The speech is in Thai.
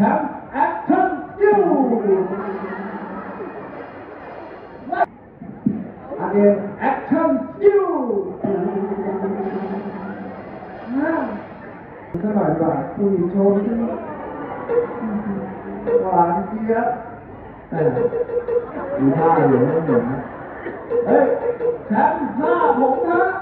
มป์แอคชั่นยูอันนี้แอคชั่นยูสักหน่อยก่อนคุยโชว์หวานเจี๊ยบดูท่าอยู่ไม่เหมือนเฮ้ยแชมป์ผ้าผมนะ